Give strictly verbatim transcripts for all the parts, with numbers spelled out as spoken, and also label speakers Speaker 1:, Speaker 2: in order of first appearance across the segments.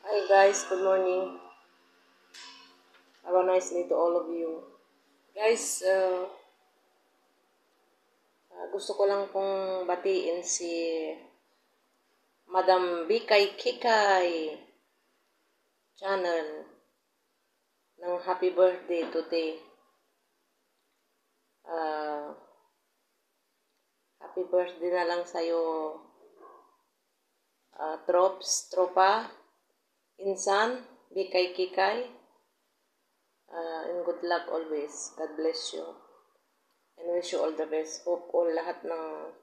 Speaker 1: Hi guys, good morning. Have a nice day to all of you. Guys, uh, uh, gusto ko lang pong batiin si Madam Bikay Kikay channel ng happy birthday today. Uh, happy birthday na lang sa'yo, uh, Trops, Tropa, Insan, Bikay Kikay. Uh, and good luck always. God bless you. And wish you all the best. Hope all lahat ng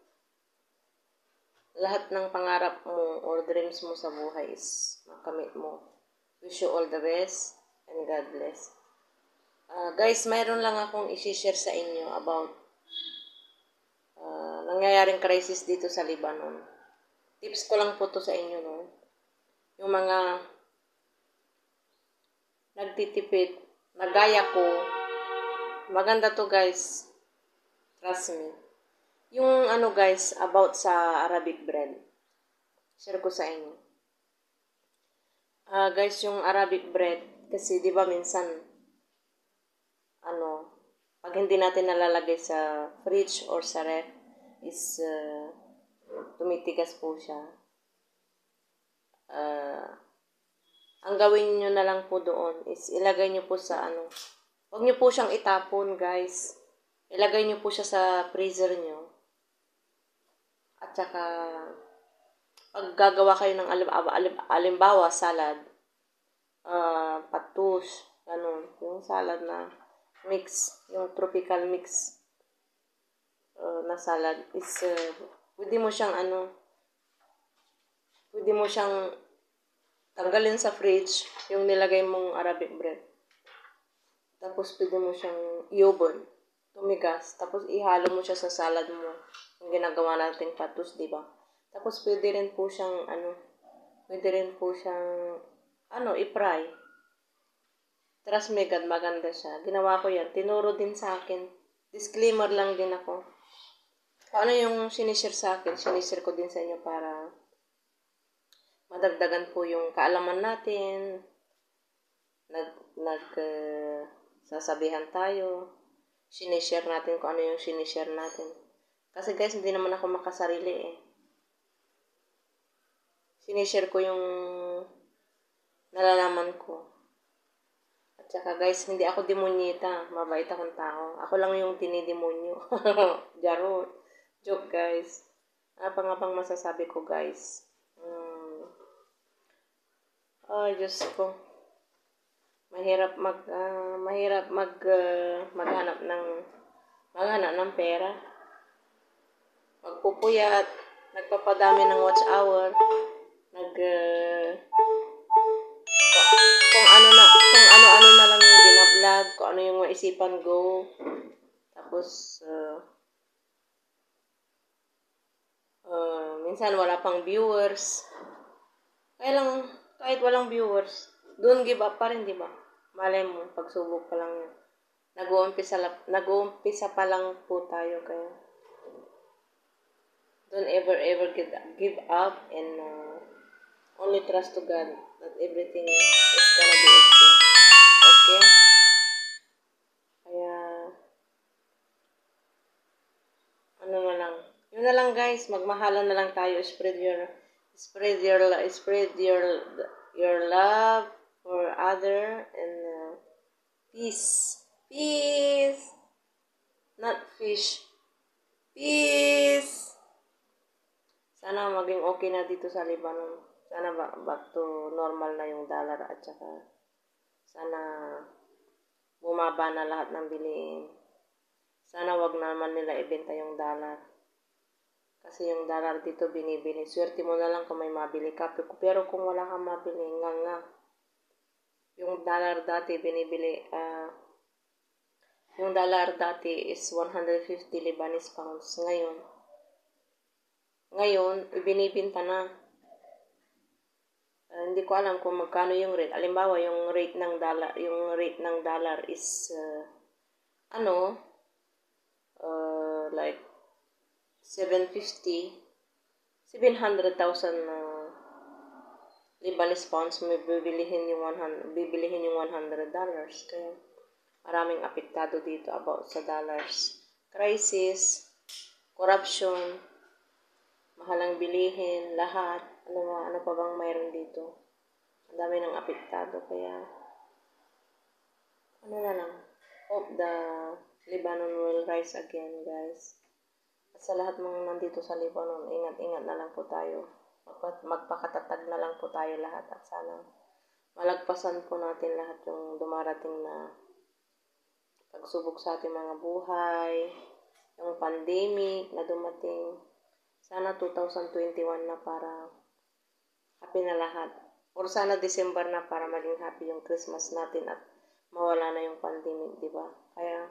Speaker 1: lahat ng pangarap mo or dreams mo sa buhay is makamit mo. Wish you all the best and God bless. Uh, guys, mayroon lang akong isi-share sa inyo about uh, nangyayaring crisis dito sa Lebanon. Tips ko lang po to sa inyo, no? Yung mga nagtitipid, nagaya ko, maganda to guys. Trust me. Yung ano guys, about sa Arabic bread. Share ko sa inyo. Uh, guys, yung Arabic bread, kasi di ba minsan, ano, pag hindi natin nalalagay sa fridge or sa ref, is uh, tumitigas po siya. Uh, ang gawin nyo na lang po doon is ilagay nyo po sa ano, huwag nyo po siyang itapon guys. Ilagay nyo po siya sa freezer nyo. At saka, pag gagawa kayo ng alim, alim, alimbawa, salad, uh, patus, ganun, yung salad na mix, yung tropical mix uh, na salad is, uh, pwede mo siyang ano, pwede mo siyang tanggalin sa fridge, yung nilagay mong Arabic bread. Tapos pwede mo siyang i-oven, tumigas, tapos ihalo mo siya sa salad mo, yung ginagawa nating patus, di ba? Tapos pwede rin po siyang ano, pwede rin po siyang ano, i-fry. Trust me God, maganda siya. Ginawa ko yan. Tinuro din sa akin. Disclaimer lang din ako. Kung ano yung sinishare sa akin, sinishare ko din sa inyo para madagdagan po yung kaalaman natin. Nag, nag, uh, sasabihan tayo. Sinishare natin kung ano yung sinishare natin. Kasi guys, hindi naman ako makasarili eh. Sinishare ko yung nalalaman ko. At saka guys, hindi ako demonyita. Mabait akong tao. Ako lang yung tinidemonyo. Jaro. Joke guys. Ano pa nga bang masasabi ko guys? Hmm. Oh, Diyos ko. Mahirap mag, uh, mahirap mag, uh, maghanap ng, maghanap ng pera. Magpupuyat. Nagpapadami ng watch hour. Nag, uh, kung ano na, kung ano-ano na lang yung binablog, kung ano yung maisipan go. Tapos, uh, uh, minsan wala pang viewers. Kaya lang, kahit walang viewers, don't give up pa rin, di ba? Malay mo, pagsubok pa lang yun. Nag-uumpisa, nag-uumpisa pa lang po tayo, kaya don't ever, ever give, give up and uh, only trust to God that everything is gonna be okay. Okay? Kaya, ano na lang. Yun na lang guys, magmahalan na lang tayo. Spread your, spread your, spread your, your love for other and uh, peace. Peace! Not fish. Peace! Sana maging okay na dito sa Lebanon. Sana back to normal na yung dollar at saka sana bumaba na lahat ng bilihin. Sana wag naman nila ibenta yung dollar. Kasi yung dollar dito binibili. Swerte mo na lang kung may mabili ka. Pero kung wala kang mabili, nga nga. Yung dollar dati binibili, uh, yung dollar dati is one hundred fifty Lebanese pounds. Ngayon, ngayon, ibinibinta na. Uh, hindi ko alam kung magkano yung rate. Alimbawa, yung rate ng dollar, yung rate ng dollar is, uh, ano, uh, like, seven hundred fifty, seven hundred thousand uh, Lebanese pounds, may bibilihin yung one hundred, bibilihin yung one hundred dollars. Kaya maraming apektado dito about sa dollars. Crisis, corruption, mahalang bilihin, lahat. Ano, ano pa bang mayroon dito? Ang dami ng apektado. Kaya, ano na lang, hope the Lebanon will rise again, guys. At sa lahat mga nandito sa Lebanon, ingat-ingat na lang po tayo. Magpakatatag na lang po tayo lahat. At sana malagpasan po natin lahat yung dumarating na pagsubok sa ating mga buhay, yung pandemic na dumating. Sana two thousand twenty-one na para happy na lahat. Or sana December na para maging happy yung Christmas natin at mawala na yung pandemic, di ba? Kaya,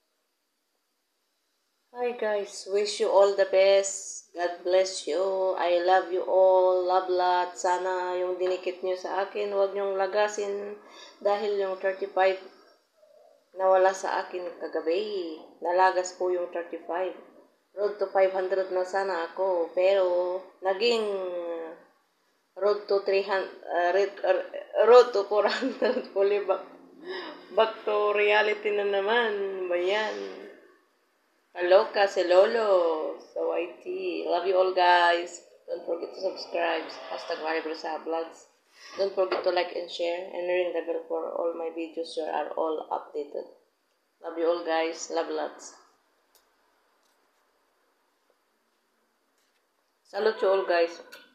Speaker 1: hi guys, wish you all the best. God bless you. I love you all. Love lot. Sana yung dinikit nyo sa akin, huwag nyong lagasin dahil yung thirty-five nawala sa akin kagabi. Nalagas po yung thirty-five. Road to five hundred na sana ako. Pero, naging road to three hundred, uh, road to four hundred. Fully back, back to reality na naman. Bayan. Kaloka si Lolo. So, I T. Love you all, guys. Don't forget to subscribe. Hashtag Mario Brusa Vlogs. Don't forget to like and share. And ring the bell for all my videos here are all updated. Love you all, guys. Love lots. Salute you all, guys.